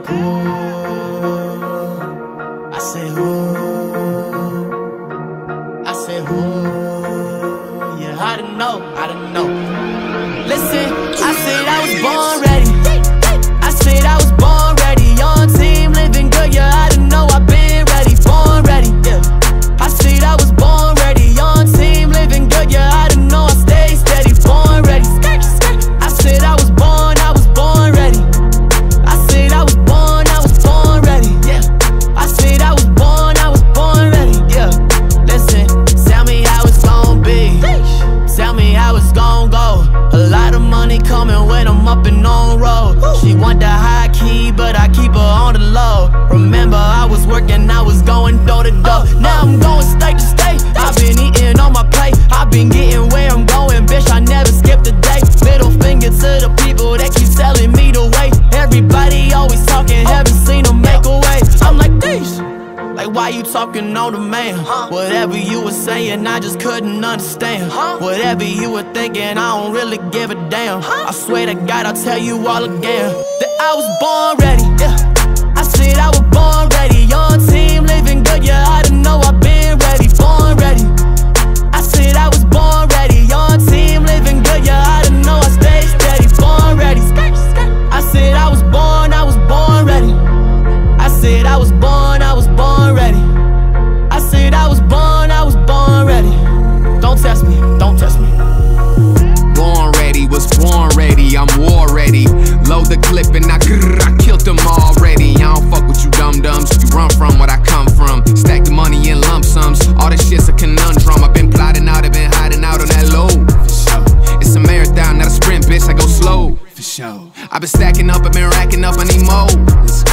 Ooh, I said ooh, I said ooh, yeah, I didn't know, Listen, I said I was born ready. I said I was born ready. Young team, living good, yeah, I didn't know I've been ready, born ready, yeah. I said I was born ready. Young team, living good, yeah, I didn't know I stay steady, born ready. I said I was born ready. I said I was born ready, yeah. I said I was born ready, yeah. Listen, tell me how it's gon' be. Tell me how it's gon' go. A lot of money coming when I'm up and on road. She want the high key, but I keep her on the low. Remember, I was working, I was going door to door. Now I'm going state to state. I've been eating on my plate. I've been getting where I'm going, bitch, I never skipped a day. Middle finger to the people that keep telling me the way. Everybody always talking, haven't seen them make a way. I'm like, these. Like, why you talking on the man? Whatever you were saying, I just couldn't understand. Whatever you were thinking, I don't really give a damn. I swear to God, I'll tell you all again that I was born ready, yeah. I said I was born ready. Young team, living good, yeah, I didn't know I've been ready, born ready. I said I was born ready. Young team, living good, yeah, I didn't know I stay steady, born ready. I said I was born ready. I said I was born ready. I said I was born ready. Don't test me, don't test me. Born ready, was born ready, I'm war ready. Load the clip and I killed them already. I don't fuck with you dum-dums, you run from what I come from. Stack the money in lump sums, all this shit's a conundrum. I've been plotting out, I've been hiding out on that low. For sure. It's a marathon, not a sprint, bitch, I go slow. For sure. I've been stacking up, I've been racking up, I need more.